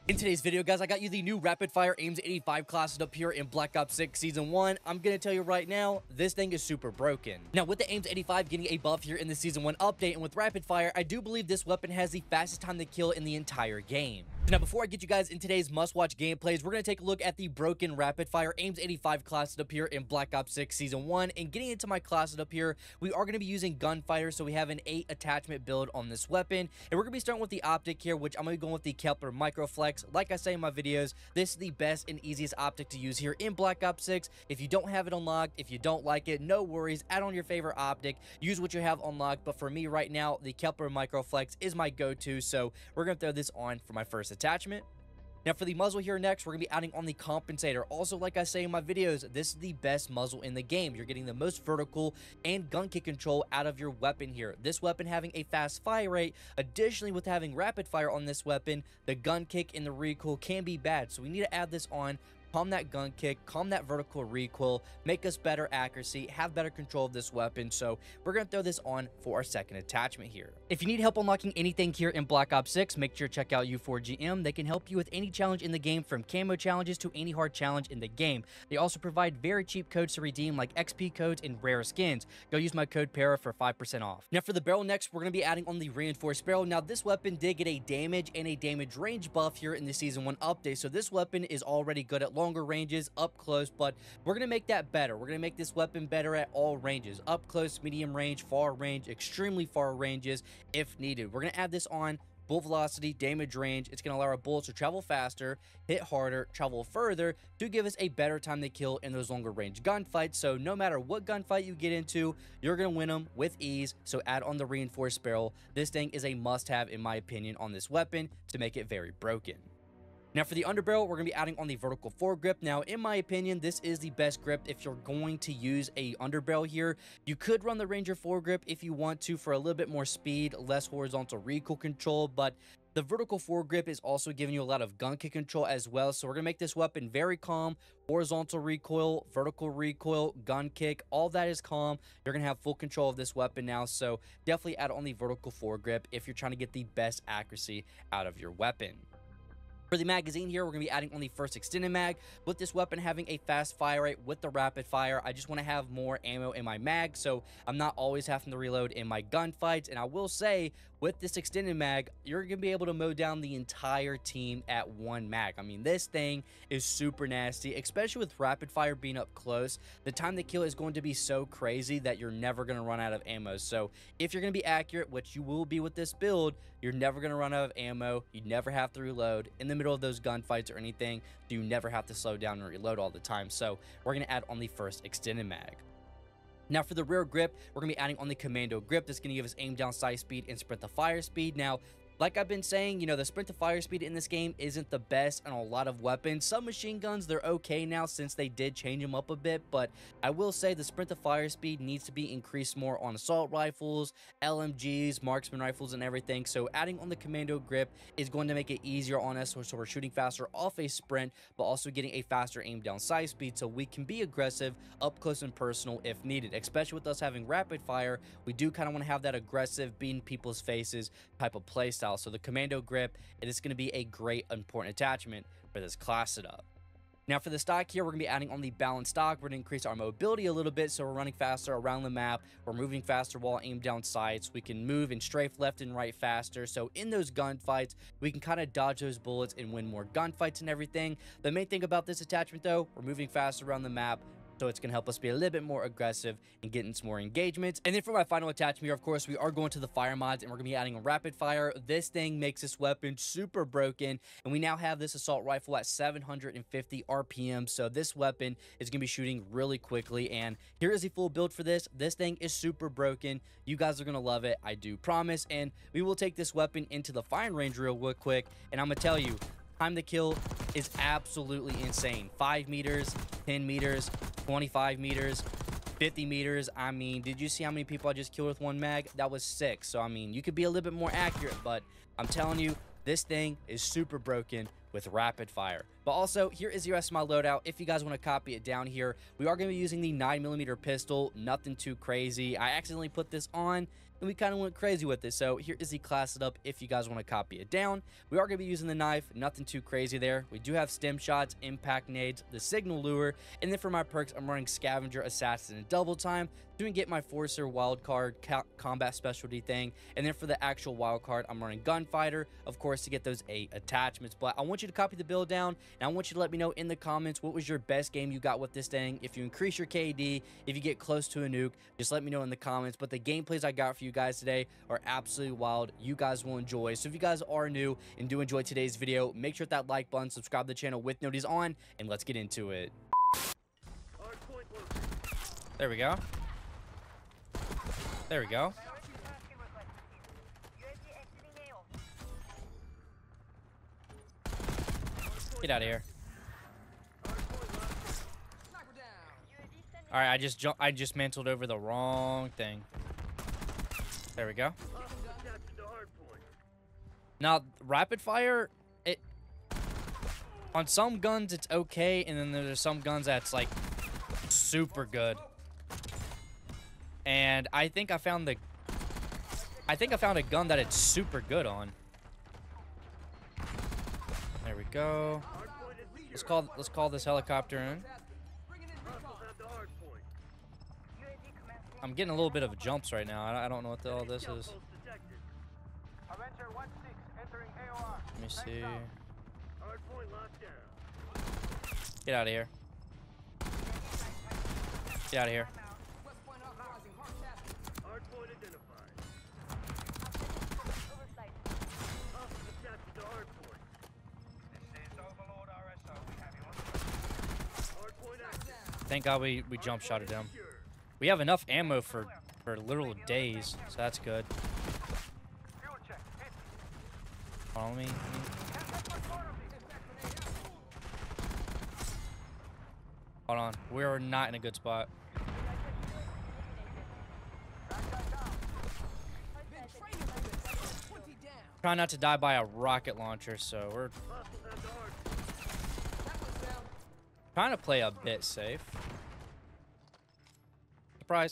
In today's video, guys, I got you the new Rapid Fire AIMS 85 classes up here in Black Ops 6 Season 1. I'm going to tell you right now, this thing is super broken. Now, with the AIMS 85 getting a buff here in the Season 1 update, and with Rapid Fire, I do believe this weapon has the fastest time to kill in the entire game. Now, before I get you guys in today's must-watch gameplays, we're going to take a look at the broken Rapid Fire AIMS 85 classes up here in Black Ops 6 Season 1. And getting into my classes up here, we are going to be using Gunfighter, so we have an 8 attachment build on this weapon. And we're going to be starting with the optic here, which I'm going to be going with the Kepler Microflex. Like I say in my videos, this is the best and easiest optic to use here in Black Ops 6. If you don't have it unlocked, if you don't like it, no worries, add on your favorite optic, use what you have unlocked. But for me right now, the Kepler Microflex is my go-to, so we're going to throw this on for my first attachment. Now, for the muzzle here next, we're going to be adding on the compensator. Also, like I say in my videos, this is the best muzzle in the game. You're getting the most vertical and gun kick control out of your weapon here. This weapon having a fast fire rate. Additionally, with having rapid fire on this weapon, the gun kick and the recoil can be bad. So we need to add this on. Calm that gun kick, calm that vertical recoil, make us better accuracy, have better control of this weapon. So we're going to throw this on for our second attachment here. If you need help unlocking anything here in Black Ops 6, make sure to check out U4GM. They can help you with any challenge in the game, from camo challenges to any hard challenge in the game. They also provide very cheap codes to redeem, like XP codes and rare skins. Go use my code PARA for 5% off. Now, for the barrel next, we're going to be adding on the reinforced barrel. Now, this weapon did get a damage and a damage range buff here in the Season 1 update. So this weapon is already good at longer ranges, up close, but we're going to make that better. We're going to make this weapon better at all ranges: up close, medium range, far range, extremely far ranges if needed. We're going to add this on bullet velocity, damage range. It's going to allow our bullets to travel faster, hit harder, travel further, to give us a better time to kill in those longer range gunfights. So no matter what gunfight you get into, you're going to win them with ease. So add on the reinforced barrel. This thing is a must-have, in my opinion, on this weapon to make it very broken. Now, for the underbarrel, we're going to be adding on the vertical foregrip. Now, in my opinion, this is the best grip if you're going to use a underbarrel here. You could run the Ranger foregrip if you want to for a little bit more speed, less horizontal recoil control, but the vertical foregrip is also giving you a lot of gun kick control as well. So we're going to make this weapon very calm. Horizontal recoil, vertical recoil, gun kick, all that is calm. You're going to have full control of this weapon now. So definitely add on the vertical foregrip if you're trying to get the best accuracy out of your weapon. For the magazine here, we're going to be adding on the first extended mag. With this weapon having a fast fire rate with the rapid fire, I just want to have more ammo in my mag, so I'm not always having to reload in my gunfights. And I will say, with this extended mag, you're going to be able to mow down the entire team at one mag. I mean, this thing is super nasty, especially with rapid fire being up close. The time to kill is going to be so crazy that you're never going to run out of ammo. So if you're going to be accurate, which you will be with this build, you're never going to run out of ammo. You never have to reload in the middle of those gunfights or anything. You never have to slow down and reload all the time. So we're going to add on the first extended mag. Now, for the rear grip, we're going to be adding on the commando grip. That's going to give us aim down sight speed and sprint to fire speed. Now, like I've been saying, you know, the sprint to fire speed in this game isn't the best on a lot of weapons. Some machine guns, they're okay now since they did change them up a bit, but I will say the sprint to fire speed needs to be increased more on assault rifles, LMGs, marksman rifles, and everything. So adding on the commando grip is going to make it easier on us, so we're shooting faster off a sprint, but also getting a faster aim down sight speed, so we can be aggressive up close and personal if needed. Especially with us having rapid fire, we do kind of want to have that aggressive, beating people's faces type of playstyle. So the commando grip, it is going to be a great important attachment for this class setup. Now, for the stock here, we're going to be adding on the balanced stock. We're going to increase our mobility a little bit, so we're running faster around the map. We're moving faster while aimed down sights. We can move and strafe left and right faster. So in those gunfights, we can kind of dodge those bullets and win more gunfights and everything. The main thing about this attachment, though, we're moving faster around the map, so it's going to help us be a little bit more aggressive and get into more engagements. And then for my final attachment here, of course, we are going to the fire mods, and we're going to be adding a rapid fire. This thing makes this weapon super broken, and we now have this assault rifle at 750 RPM, so this weapon is going to be shooting really quickly. And here is the full build for this. This thing is super broken. You guys are going to love it, I do promise. And we will take this weapon into the firing range real quick, and I'm going to tell you, time to kill is absolutely insane. 5 meters, 10 meters, 25 meters, 50 meters. I mean, did you see how many people I just killed with one mag? That was 6. So, I mean, you could be a little bit more accurate, but I'm telling you, this thing is super broken with rapid fire. But also, here is the rest of my loadout. If you guys want to copy it down here, we are going to be using the 9mm pistol. Nothing too crazy. I accidentally put this on, and we kind of went crazy with it. So here is the class setup if you guys want to copy it down. We are going to be using the knife, nothing too crazy there. We do have stem shots, impact nades, the signal lure, and then for my perks, I'm running scavenger, assassin, and double time to get my forcer wildcard combat specialty thing. And then for the actual wildcard, I'm running gunfighter, of course, to get those 8 attachments. But I want you to copy the build down, and I want you to let me know in the comments what was your best game you got with this thing. If you increase your KD, if you get close to a nuke, just let me know in the comments. But the gameplays I got for you guys today are absolutely wild. You guys will enjoy. So if you guys are new and do enjoy today's video, make sure to hit that like button, subscribe to the channel with notifications on, and let's get into it. There we go. There we go. Get out of here. All right, I just mantled over the wrong thing. There we go. Now, rapid fire, on some guns it's okay, and then there's some guns that's like super good. And I think I found a gun that it's super good on. There we go. Let's call this helicopter in. I'm getting a little bit of jumps right now. I don't know what all this is. Let me see. Get out of here. Get out of here. Thank God we jump shotted him. We have enough ammo for literal days, so that's good. Follow me. Hold on. We're not in a good spot. Trying not to die by a rocket launcher, so we're trying to play a bit safe. Surprise.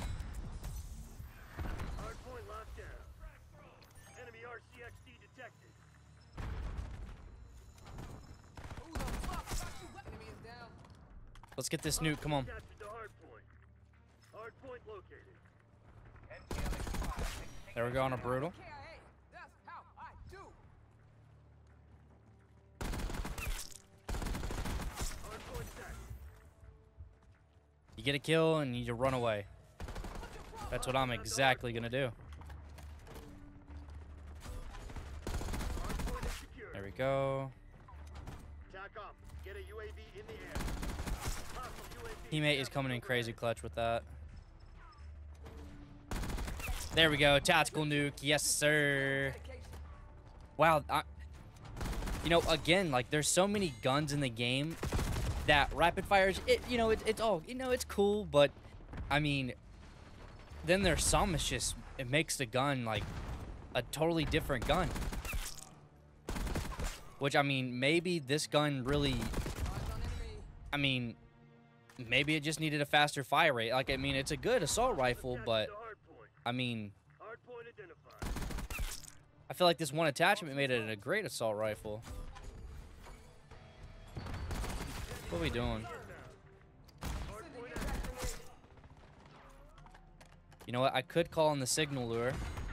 Hardpoint locked down. Enemy RCXD detected. Let's get this nuke. Come on. Hardpoint located. There we go on a brutal. You get a kill and you run away. That's what I'm exactly gonna do. There we go. Teammate is coming in crazy clutch with that. There we go. Tactical nuke. Yes, sir. Wow. You know, again, like, there's so many guns in the game that rapid fires, it's all, it's cool, but I mean, then there's some, it makes the gun like a totally different gun. Which, I mean, maybe this gun really, I mean, maybe it just needed a faster fire rate. Like, I mean, it's a good assault rifle, but I mean, I feel like this one attachment made it a great assault rifle. What are we doing? You know what? I could call in the signal lure.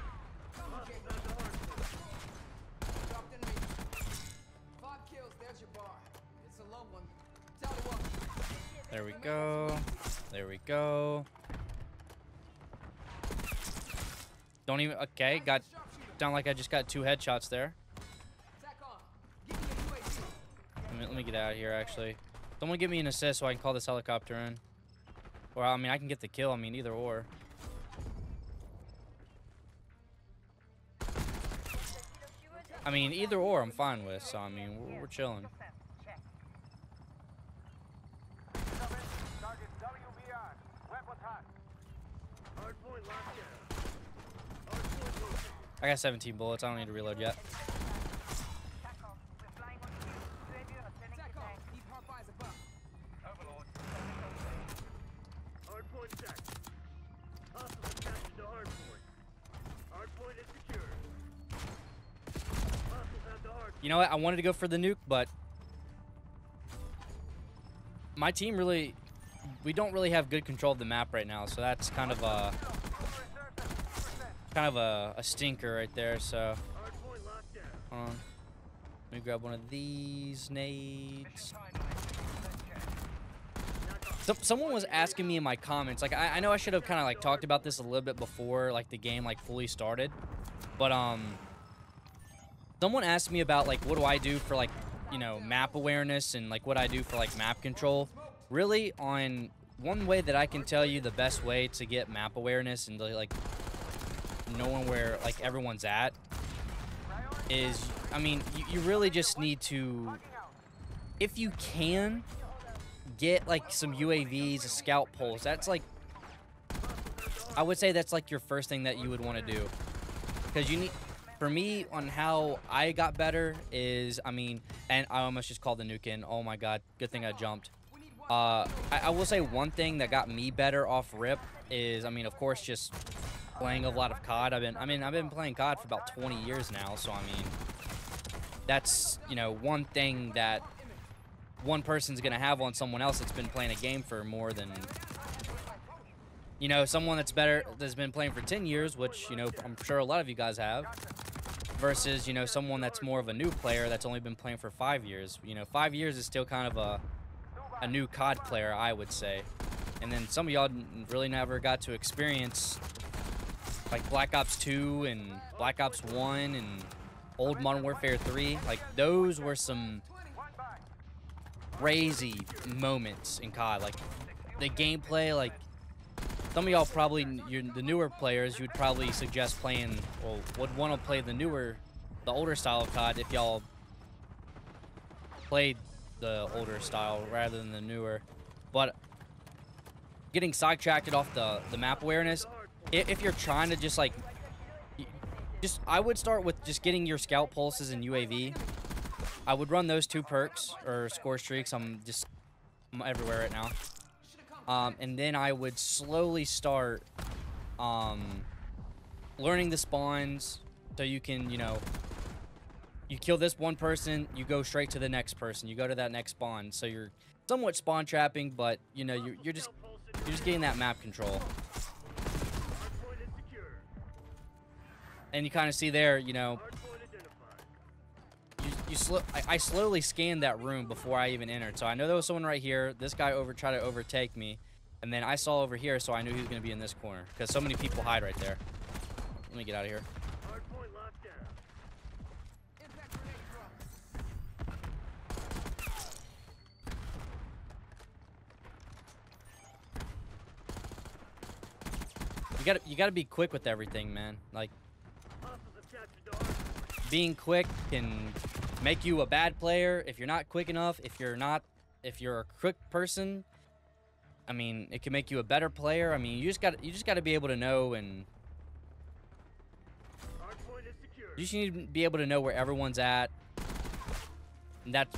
There we go. There we go. Don't even... Okay, got... Sound like I just got 2 headshots there. Let me get out of here, actually. Someone give me an assist so I can call this helicopter in. Or, I mean, I can get the kill. I mean, either or. I mean, either or I'm fine with. So, I mean, we're chilling. I got 17 bullets. I don't need to reload yet. you know what? I wanted to go for the nuke, but my team really, we don't really have good control of the map right now, so that's kind of a stinker right there. So Hardpoint locked down. hold on. Let me grab one of these nades. Someone was asking me in my comments, like, I know I should have kind of like talked about this a little bit before like the game like fully started, but someone asked me about like what do I do for like, you know, map awareness and like what I do for like map control. Really, on one way that I can tell you the best way to get map awareness and like knowing where like everyone's at is, I mean, you really just need to, if you can, get like some UAVs, a scout pulse. That's like, I would say that's like your first thing that you would want to do, because you need, for me, on how I got better is, I mean, and I almost just called the nuke in. Oh my god, good thing I jumped. I will say one thing that got me better off rip is, I mean, of course, just playing a lot of COD. I've been playing COD for about 20 years now, so I mean, that's, you know, one thing that one person's gonna have on someone else that's been playing a game for more than, you know, someone that's been playing for 10 years, which, you know, I'm sure a lot of you guys have, versus, you know, someone that's more of a new player that's only been playing for 5 years. You know, 5 years is still kind of a new COD player, I would say. And then some of y'all really never got to experience like Black Ops 2 and Black Ops 1 and old Modern Warfare 3. Like, those were some crazy moments in COD. Like, the gameplay, like, some of y'all probably, the newer players, you would probably suggest playing, well, would want to play the older style of COD if y'all played the older style rather than the newer. But getting sidetracked off the map awareness, if you're trying to just like, I would start with just getting your scout pulses and UAV. I would run those 2 perks or score streaks. I'm everywhere right now. And then I would slowly start learning the spawns, so you can, you know, you kill this one person, you go straight to the next person, you go to that next spawn. So you're somewhat spawn trapping, but you know, you're just getting that map control. Hardpoint is secure. And you kind of see there, you know, Hardpoint identified. I slowly scanned that room before I even entered. So I know there was someone right here. This guy tried to overtake me, and then I saw over here, so I knew he was going to be in this corner because so many people hide right there. Let me get out of here. Hardpoint locked down. You gotta be quick with everything, man. Like, Hostiles have captured the hardpoint. being quick can make you a bad player if you're not quick enough. If you're a quick person, I mean, it can make you a better player. I mean, you just gotta be able to know, and Hardpoint is secure. you just need to be able to know where everyone's at. And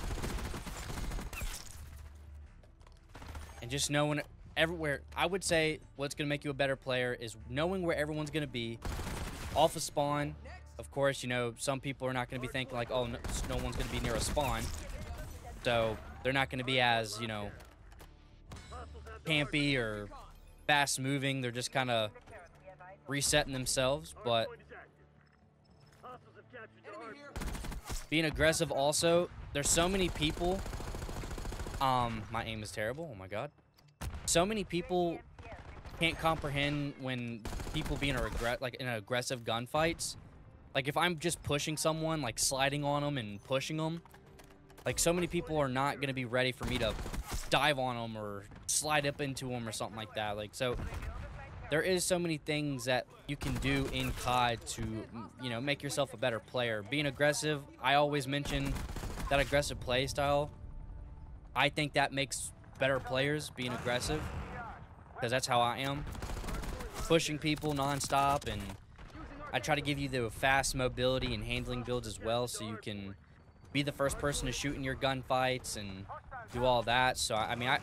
just knowing everywhere. I would say what's gonna make you a better player is knowing where everyone's gonna be off a spawn. Of course, you know, some people are not gonna be thinking like, oh, no one's gonna be near a spawn, so they're not gonna be as, you know, campy or fast moving. They're just kind of resetting themselves. But Hardpoint is active. Hostiles have captured the hardpoint. being aggressive also, there's so many people. My aim is terrible. Oh my god. So many people can't comprehend when people being like in aggressive gunfights. Like, if I'm just pushing someone, like sliding on them and pushing them, like, so many people are not going to be ready for me to dive on them or slide up into them or something like that. Like, so there is so many things that you can do in COD to, you know, make yourself a better player. Being aggressive, I always mention that aggressive play style. I think that makes better players, being aggressive, because that's how I am. Pushing people non-stop, and I try to give you the fast mobility and handling builds as well, so you can be the first person to shoot in your gunfights and do all that. So I mean, all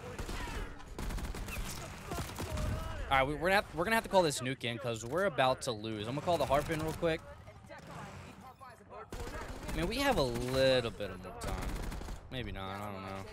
right, we're gonna have to call this nuke in because we're about to lose. I'm gonna call the harp in real quick. I mean, we have a little bit of more time. Maybe not. I don't know.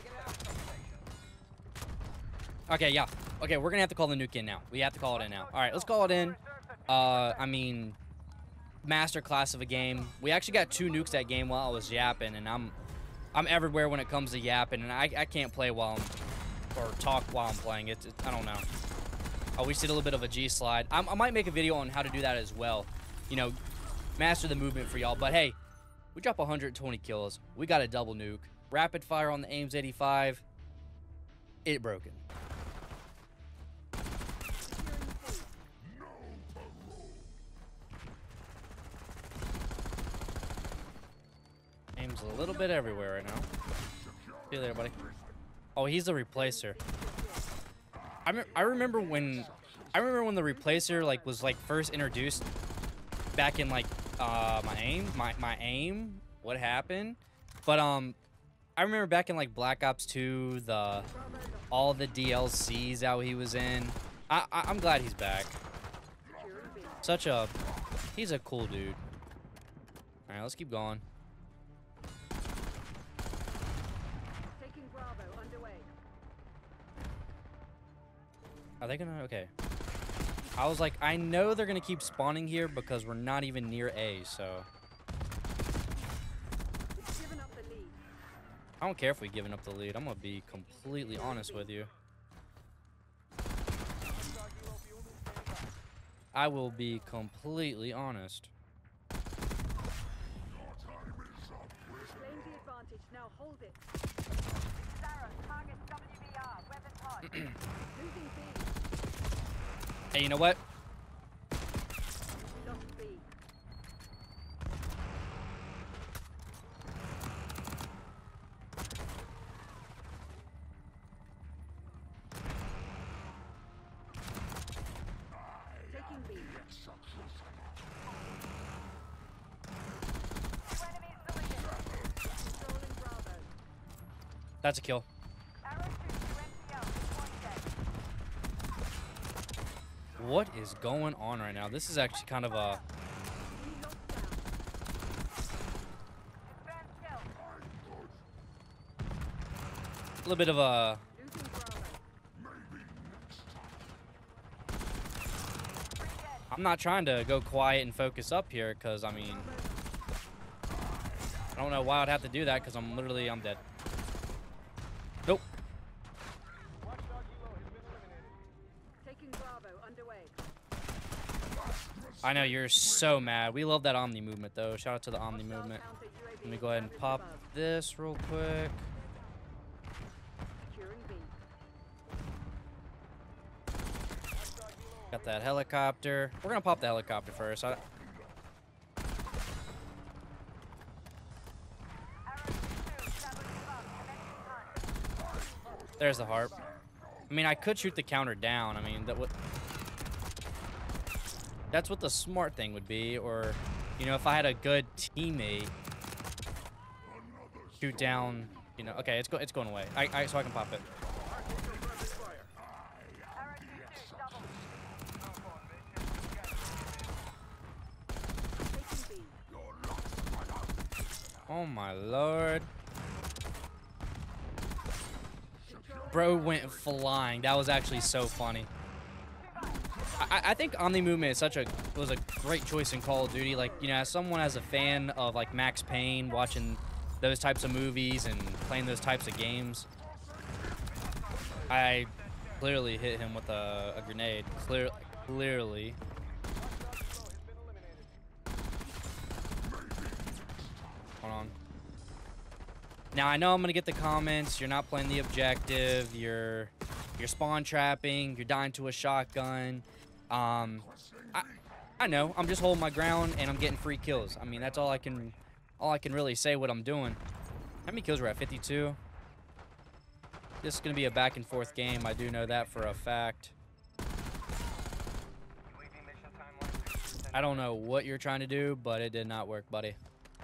Okay, yeah. Okay, we're gonna have to call the nuke in now. We have to call it in now. All right, let's call it in. I mean, masterclass of a game. We actually got 2 nukes that game while I was yapping, and I'm everywhere when it comes to yapping, and I can't play while or talk while I'm playing. I don't know. Oh, we just did a little bit of a G slide. I might make a video on how to do that as well. You know, master the movement for y'all. But hey, we drop 120 kills. We got a double nuke. Rapid fire on the Ames 85. It broken. Ames a little bit everywhere right now. See you later, buddy. Oh, he's the replacer. I remember when the replacer like was like first introduced back in like my aim. What happened? But I remember back in like Black Ops 2, all the DLCs that he was in. I'm glad he's back. He's a cool dude. All right, let's keep going. Taking Bravo underway. Are they gonna? Okay. I was like, I know they're gonna keep spawning here because we're not even near A, so. Given up the lead. I don't care if we've given up the lead. I'm gonna be completely honest with you. I will be completely honest. Claim the advantage. Now hold it. Sarah, target WBR. Weapons hot. Losing B. Hey, you know what? We lost B. Taking B. Controlling Bravo. That's a kill. What is going on right now? This is actually kind of a... little bit of a... Losing Bravo. I'm not trying to go quiet and focus up here because, I mean... I don't know why I'd have to do that because I'm dead. Nope. Taking Bravo underway. I know, you're so mad. We love that Omni movement, though. Shout out to the Omni movement. Let me go ahead and pop this real quick. Securing B. Got that helicopter. We're going to pop the helicopter first. There's the harp. I mean, I could shoot the counter down. I mean, that's what the smart thing would be. Or, you know, if I had a good teammate, shoot down. You know, okay, it's going away. So I can pop it. Taking B. Oh my lord. Bro went flying. That was actually so funny. I think Omni movement was a great choice in Call of Duty. Like, you know, as someone as a fan of like Max Payne, watching those types of movies and playing those types of games, I clearly hit him with a grenade. Clearly. Hold on. Now, I know I'm going to get the comments, you're not playing the objective, you're spawn trapping, you're dying to a shotgun. I know, I'm just holding my ground and I'm getting free kills. I mean, that's all I can really say what I'm doing. How many kills we're at? 52? This is going to be a back and forth game. I do know that for a fact. I don't know what you're trying to do, but it did not work, buddy.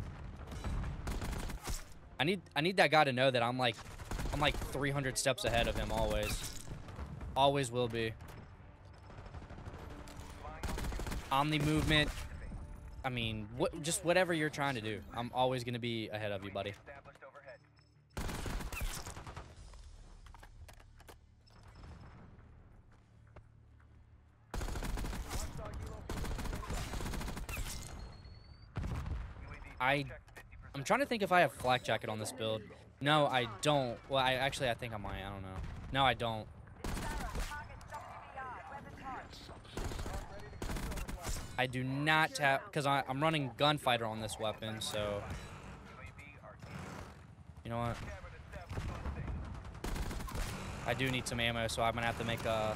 I need that guy to know that I'm like 300 steps ahead of him always. Always will be. Omni movement. I mean, just whatever you're trying to do. I'm always going to be ahead of you, buddy. I'm trying to think if I have flak jacket on this build. No, I don't. Well, I think I might. I don't know. No, I don't. I do not have, because I'm running gunfighter on this weapon, so you know what? I do need some ammo, so I'm gonna have to make a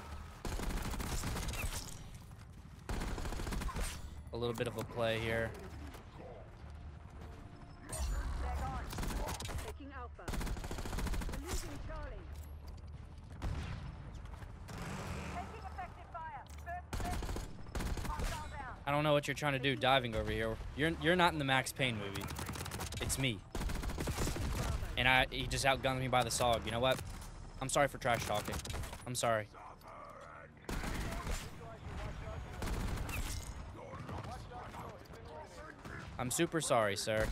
little bit of a play here. I don't know what you're trying to do diving over here. You're not in the Max Payne movie. It's me. And he just outgunned me by the SOG. You know what? I'm sorry for trash talking. I'm sorry. I'm super sorry, sir.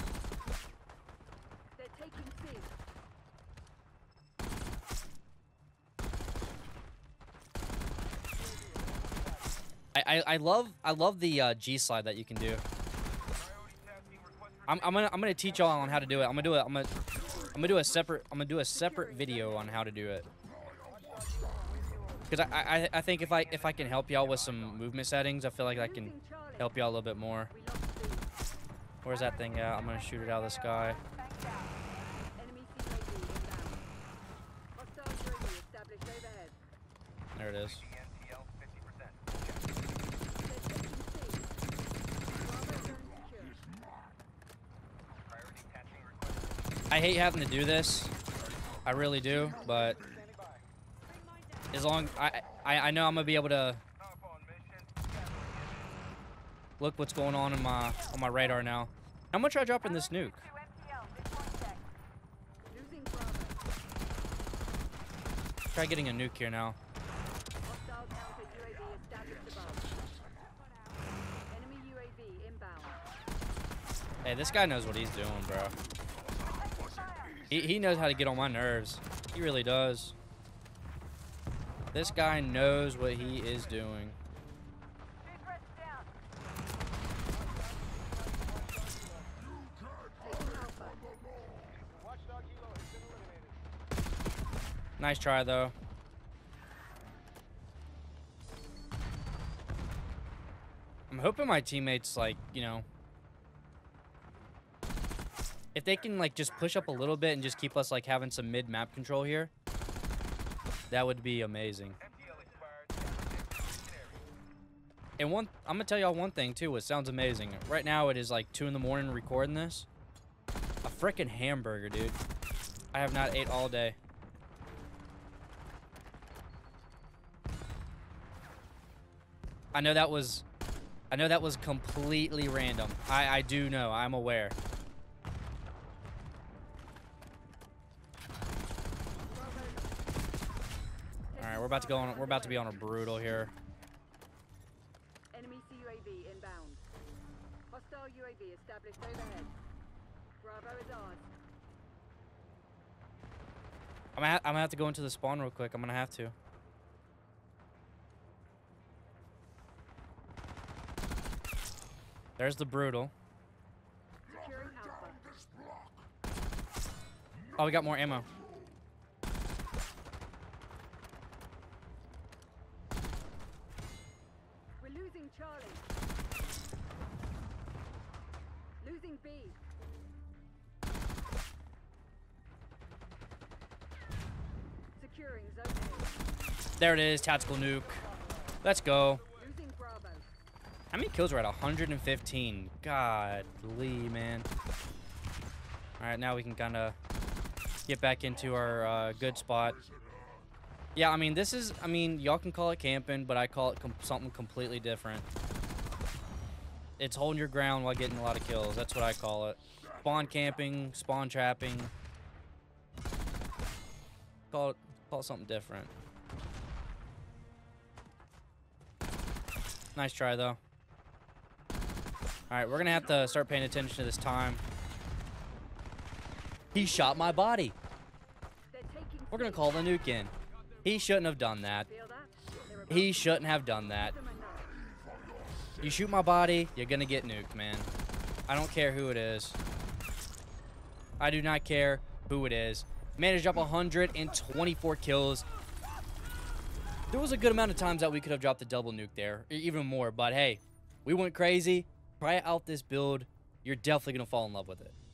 I love the G slide that you can do. I'm gonna teach y'all on how to do it. I'm gonna do a separate video on how to do it. Because I think if I can help y'all with some movement settings, I feel like I can help y'all a little bit more. Where's that thing at? I'm gonna shoot it out of the sky. There it is. I hate having to do this. I really do, but as long I know I'm gonna be able to look what's going on my radar now. I'm gonna try dropping this nuke. Try getting a nuke here now. Hey, this guy knows what he's doing, bro. He knows how to get on my nerves. He really does. This guy knows what he is doing. Nice try, though. I'm hoping my teammates, like, you know, if they can, like, just push up a little bit and just keep us, like, having some mid-map control here, that would be amazing. And I'm gonna tell y'all one thing, too, what sounds amazing. Right now, it is, like, 2 in the morning recording this. A frickin' hamburger, dude. I have not ate all day. I know that was completely random. I do know. I'm aware. All right, we're about to be on a brutal here. Enemy CUAV inbound. Hostile UAV established overhead. Bravo is ours. I'm gonna have to go into the spawn real quick. I'm gonna have to. There's the brutal. Securing Alpha. Oh, we got more ammo. We're losing Charlie. Losing B. Securing zone A. There it is, tactical nuke. Let's go. Losing Bravo. How many kills are at 115? Godly, man. All right, now we can kind of get back into our good spot. Yeah, I mean, y'all can call it camping, but I call it something completely different. It's holding your ground while getting a lot of kills. That's what I call it. Spawn camping, spawn trapping. Call it something different. Nice try, though. Alright, we're gonna have to start paying attention to this time. He shot my body. They're taking We're gonna call the nuke in. He shouldn't have done that. feel that? They're about He shouldn't have done that. them enough. You shoot my body, you're gonna get nuked, man. I don't care who it is. I do not care who it is. Managed to drop 124 kills. There was a good amount of times that we could have dropped the double nuke there, or even more, but hey, we went crazy. Try out this build. You're definitely gonna fall in love with it.